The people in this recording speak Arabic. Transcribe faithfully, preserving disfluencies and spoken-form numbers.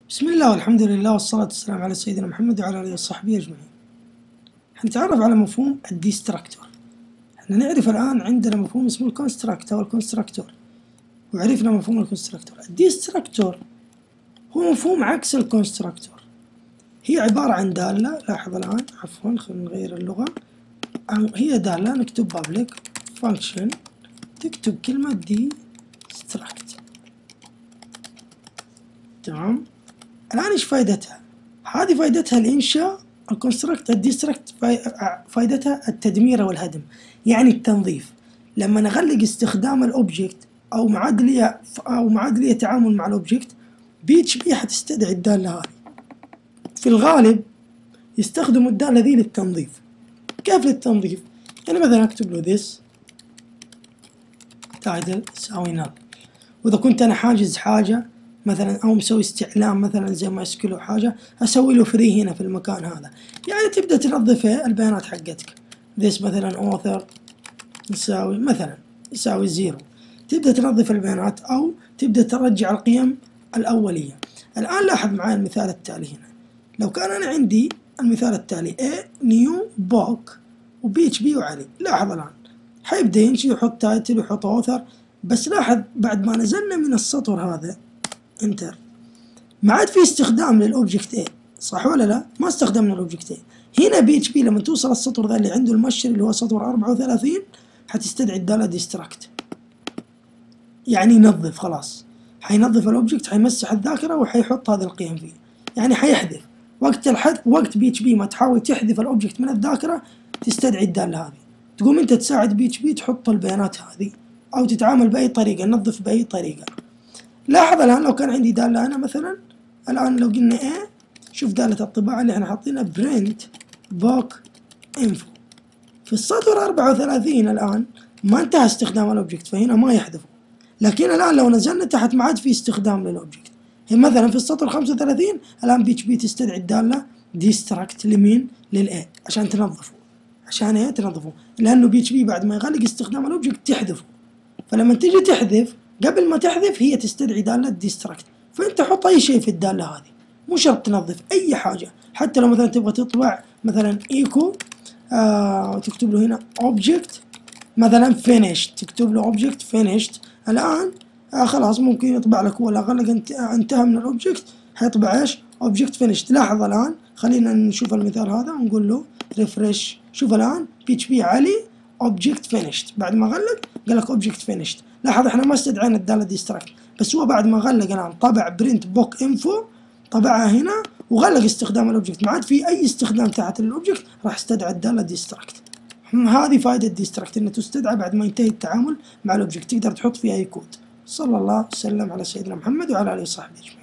بسم الله والحمد لله والصلاة والسلام على سيدنا محمد وعلى آله وصحبه أجمعين. حنتعرف على مفهوم الديستراكتور. احنا نعرف الآن عندنا مفهوم اسمه الكونستراكتور والكونستراكتور، وعرفنا مفهوم الكونستراكتور. الديستراكتور هو مفهوم عكس الكونستراكتور. هي عبارة عن دالة، لاحظ الآن، عفوا خلينا نغير اللغة. هي دالة نكتب public function، تكتب كلمة ديستراكت. تمام؟ الآن إيش فائدتها؟ هذه فائدتها الإنشاء. الكونستراكت الديستراكت فائدتها التدمير والهدم، يعني التنظيف. لما نغلق استخدام الأوبجكت أو معادلية أو معادلية تعامل مع الأوبجكت، بي اتش بي حتستدعي الدالة هذه. في الغالب يستخدموا الدالة ذي للتنظيف. كيف للتنظيف؟ يعني مثلا أكتب له this title يساوي null، وإذا كنت أنا حاجز حاجة مثلا او مسوي استعلام مثلا زي ما يسكلوا حاجه، اسوي له فري هنا في المكان هذا. يعني تبدا تنظف البيانات حقتك. this مثلا author يساوي مثلا يساوي زيرو، تبدا تنظف البيانات او تبدا ترجع القيم الاوليه. الان لاحظ معي المثال التالي هنا. لو كان انا عندي المثال التالي a new book وبي اتش بي وعلي، لاحظ الان حيبدا يمشي يحط تايتل ويحط author، بس لاحظ بعد ما نزلنا من السطر هذا انتر ما عاد في استخدام للاوبجكت A، صح ولا لا؟ ما استخدمنا الاوبجكت A. هنا بي اتش بي لما توصل السطر ذا اللي عنده المؤشر اللي هو سطر أربعة وثلاثين حتستدعي الدالة ديستراكت، يعني ينظف. خلاص حينظف الاوبجكت، حيمسح الذاكرة وحيحط هذه القيم فيه، يعني حيحذف. وقت الحذف وقت بي اتش بي ما تحاول تحذف الاوبجكت من الذاكرة تستدعي الدالة هذه. تقوم انت تساعد بي اتش بي تحط البيانات هذه او تتعامل باي طريقة، نظف باي طريقة. لاحظ الآن لو كان عندي دالة أنا مثلا، الآن لو قلنا A، شوف دالة الطباعة اللي احنا حاطينها print book info في السطر أربعة وثلاثين. الآن ما انتهى استخدام الأوبجكت، فهنا ما يحذفه. لكن الآن لو نزلنا تحت ما عاد في استخدام للأوبجكت. هي مثلا في السطر خمسة وثلاثين الآن بي اتش بي تستدعي الدالة ديستراكت لمين؟ للA عشان تنظفه. عشان ايه تنظفه؟ لأنه بي اتش بي بعد ما يغلق استخدام الأوبجكت تحذفه. فلما تيجي تحذف قبل ما تحذف هي تستدعي دالة ديستراكت، فانت حط اي شيء في الدالة هذه، مو شرط تنظف اي حاجة. حتى لو مثلا تبغى تطبع مثلا ايكو آه تكتب له هنا اوبجكت مثلا فينيشد، تكتب له اوبجكت فينيشد. الان آه خلاص ممكن يطبع لك، ولا غلق انتهى من الاوبجكت حيطبع ايش؟ اوبجكت فينيشد. لاحظ الان، خلينا نشوف المثال هذا ونقول له ريفرش. شوف الان بي اتش بي علي اوبجكت فينيشد، بعد ما غلق قال لك اوبجكت فينيشد. لاحظ احنا ما استدعينا الدالة ديستراكت، بس هو بعد ما غلق الان طبع برنت بوك انفو، طبعها هنا وغلق استخدام الاوبجكت، ما عاد في اي استخدام تحت الاوبجكت، راح استدعى الدالة ديستراكت. هذه فائدة ديستراكت، انه تستدعى بعد ما ينتهي التعامل مع الاوبجكت، تقدر تحط فيها اي كود. صلى الله وسلم على سيدنا محمد وعلى اله وصحبه اجمعين.